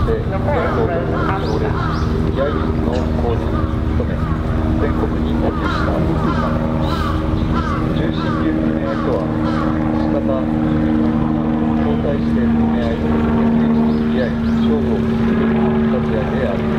して全国の常連居合術の講師に務め全国に普及した重心流組合とは仕方相対して組合居合勝負を続ける立ち合いである。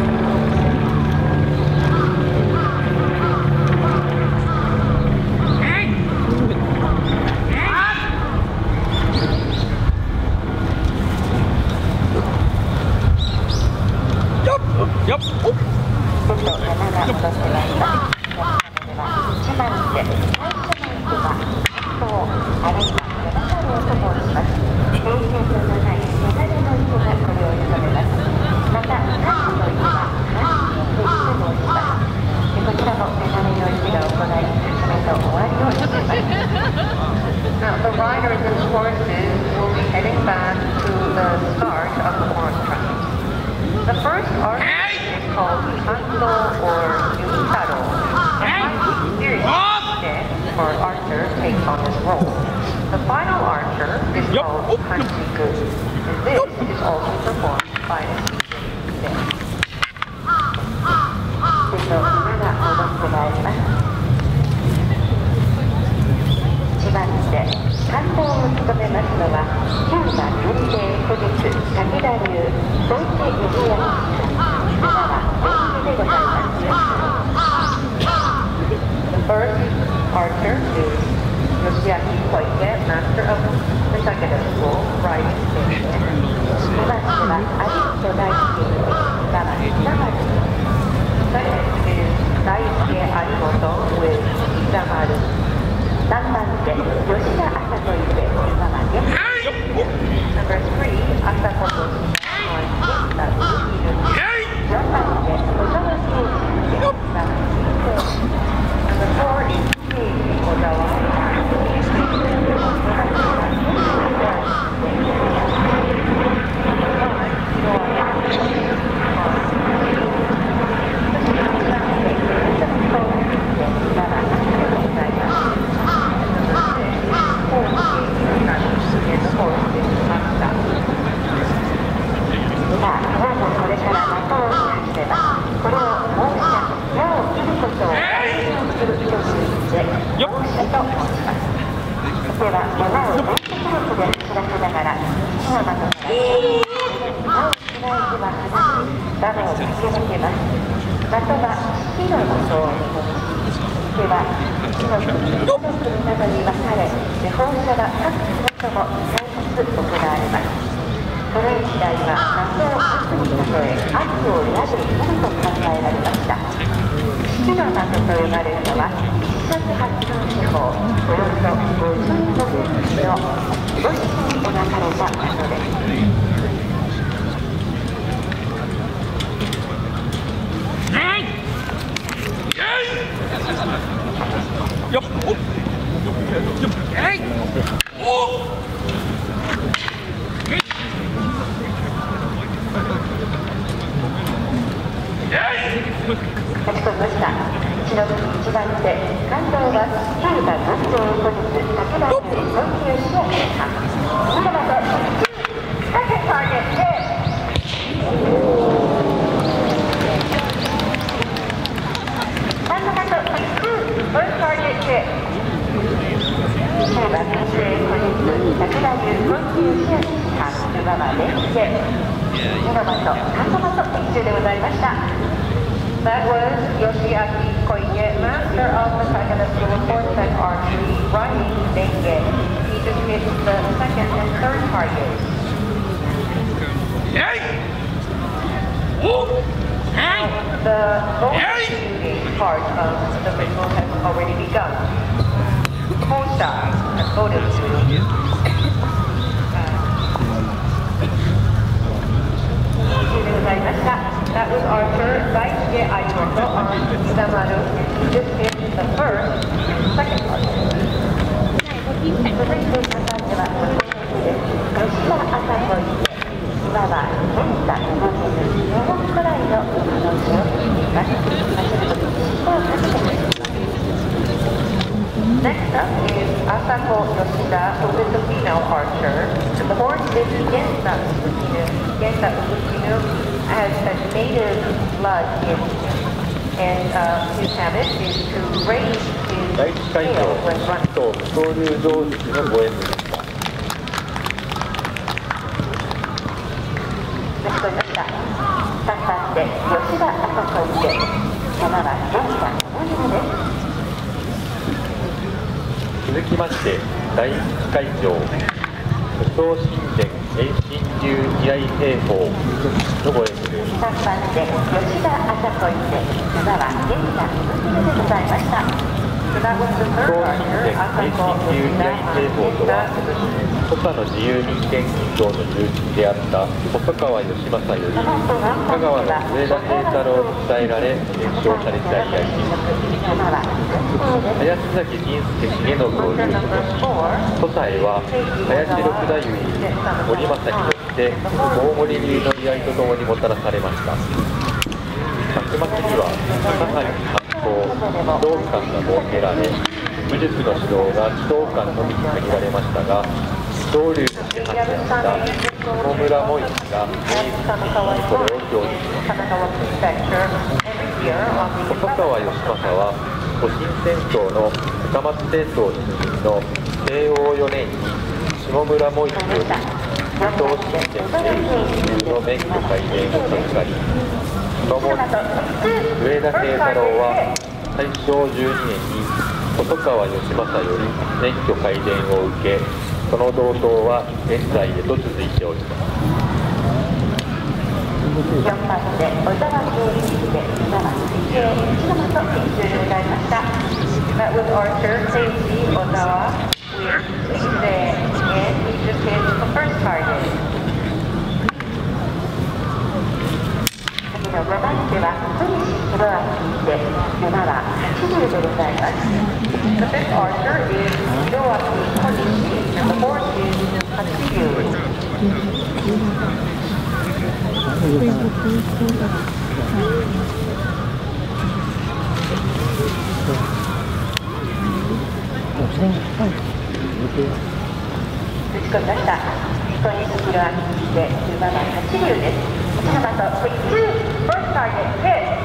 Now, the riders and horses will be heading back to the start of the horse track. The first archer is called Kanto or Yutaro. The highly experienced death or archer takes on this role. The final archer is called Hanjiku, and this is also performed by the death. 1番手、関東を務めますのは9番文帝古実武田流小池義山さん、7番弁でございます。 The first archer is Yoshiaki Koike, master of the Takeda School, riding station. 2番手は有人大輔馬場久丸。 Second is Daisuke Arimoto with Isamaru. 3番手、吉田麻子池馬場玄太。 Number 3, Asako Yoshida on Genta Uhiru. 4番手、小沢圭介馬場新藤。 Number 4 is Keiji Ozawa. That was Yoshiaki Koike, master of the Takeda School of Horse and Archery, riding Denge. He just hit the second and third targets. The bonus shooting part of the ritual has already begun. Kosa has voted to. That was Archer Daisuke Aimoto on Isamaru. He just hit the first and second target. Next up is Asako Yoshida, who is the female archer. The horse is Genta Ukinu. has a native blood in him, and his habit is to raise his 第1会 tail when 場 running. と恐竜動物のご縁でした。 続きました。3番手吉田麻子で馬は4番のです。 続きまして第1会場武装神殿遠心流居合兵法のご演舞です。 3番手吉田麻子で馬は現在無事でございました。 So that was the 武 third 装 archer, 神殿遠心流居合兵法とは土佐の自由民権運動の重鎮であった細川義政より香川の上田平太郎に伝えられ伝承されていたり林崎仁助重信を有とし土佐へは林六太夫に森政によって大森流の居合とともにもたらされました。幕末には佐賀に指導官が設けられ武術の指導が指導官のみに限られましたが道流の支配であった下村萌一が明治にこれを表示しました。細川義政は戊辰戦争の高松戦争出身の慶応4年に下村萌一より武装神殿遠心流の免許改伝を授かりその後上田平太郎は大正12年に細川義政より免許改伝を受けその道統は現在へと続いております。 4番手小沢圭一で馬は水泳一の的練習でございました。 That was archer Seiji Ozawa with Ise, and he took his first target. 次の5番手は小西弘明で馬は80でございます。 The fifth archer is Hiroaki Konishi, and the fourth is Hatsuyu. 打ち込みました。小西弘明で馬は8流です。1番と First target hit.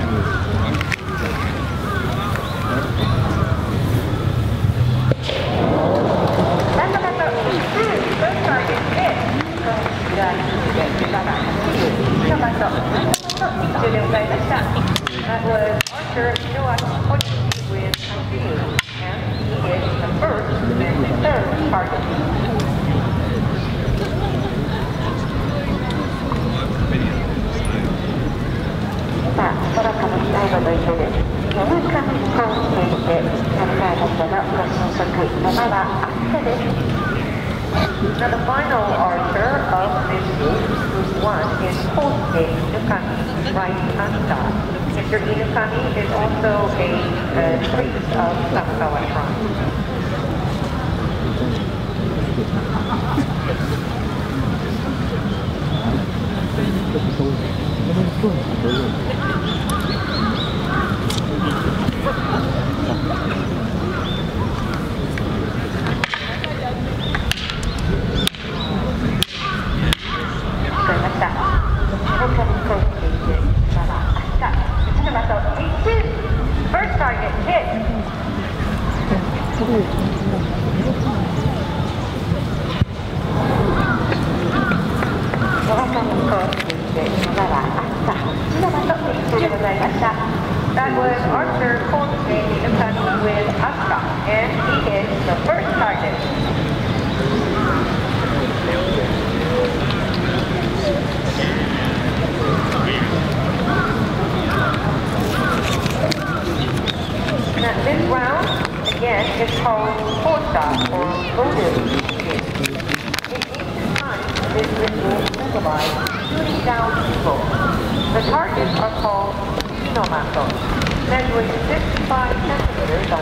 3番と First target hit. 小西弘明で馬は8流1番と7番と練習でございました。 That was archer Hiroaki Konishi with Hatsuyu, and he is the first and the third target. さあ、空から最後の糸です。山上康介でサッカーのご神職、馬はアスカです。 Now the final archer of this group, group 1, is Kosuke Inukami, right Asuka. Mr. Inukami is also a priest of Sakawa Shrine. That was archer Kosuke Inukami with Asuka, and he is the first target. Now this round, again, is called Kosa or Voodoo. In ancient times, this ritual symbolized shooting down evil. The targets are called Hinomato, measuring 55 centimeters on